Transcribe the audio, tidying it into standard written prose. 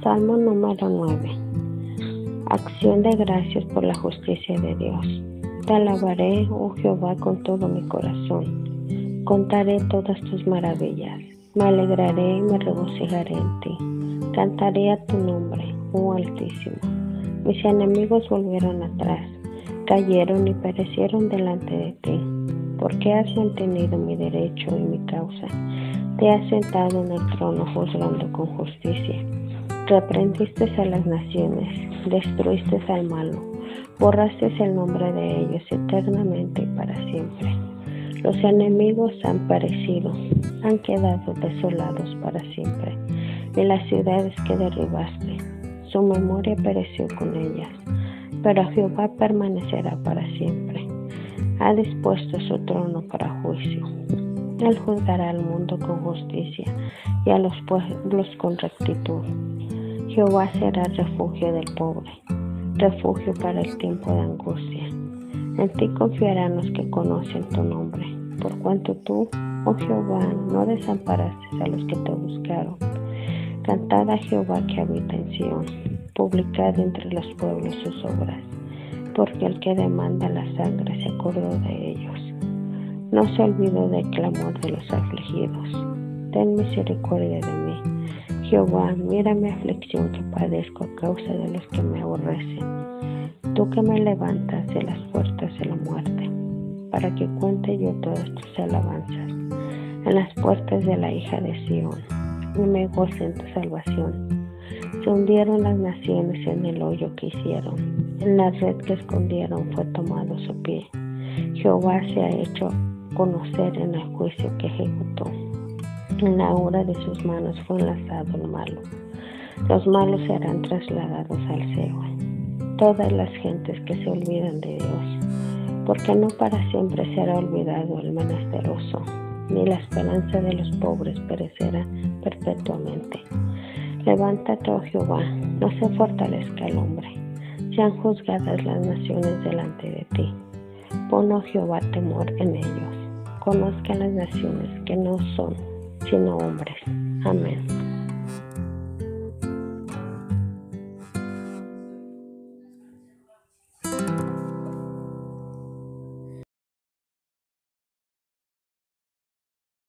Salmo número 9. Acción de gracias por la justicia de Dios. Te alabaré, oh Jehová, con todo mi corazón. Contaré todas tus maravillas. Me alegraré y me regocijaré en ti. Cantaré a tu nombre, oh Altísimo. Mis enemigos volvieron atrás, cayeron y perecieron delante de ti. Porque has mantenido mi derecho y mi causa. Te has sentado en el trono juzgando con justicia. Reprendiste a las naciones, destruiste al malo, borraste el nombre de ellos eternamente y para siempre. Los enemigos han perecido, han quedado desolados para siempre, y las ciudades que derribaste, su memoria pereció con ellas, pero Jehová permanecerá para siempre. Ha dispuesto su trono para juicio. Él juzgará al mundo con justicia y a los pueblos con rectitud. Jehová será refugio del pobre, refugio para el tiempo de angustia. En ti confiarán los que conocen tu nombre, por cuanto tú, oh Jehová, no desamparaste a los que te buscaron. Cantad a Jehová que habita en Sión, publicad entre los pueblos sus obras, porque el que demanda la sangre se acordó de ellos. No se olvidó del clamor de los afligidos. Ten misericordia de mí. Jehová, mira mi aflicción que padezco a causa de los que me aborrecen. Tú que me levantas de las puertas de la muerte, para que cuente yo todas tus alabanzas en las puertas de la hija de Sión, y me goce en tu salvación. Se hundieron las naciones en el hoyo que hicieron, en la red que escondieron fue tomado su pie. Jehová se ha hecho conocer en el juicio que ejecutó. En la obra de sus manos fue enlazado el malo. Los malos serán trasladados al Seol. Todas las gentes que se olvidan de Dios, porque no para siempre será olvidado el menesteroso, ni la esperanza de los pobres perecerá perpetuamente. Levántate, oh Jehová, no se fortalezca el hombre. Sean juzgadas las naciones delante de ti. Pon, oh Jehová, temor en ellos. Conozcan las naciones que no son sino hombres. Amén.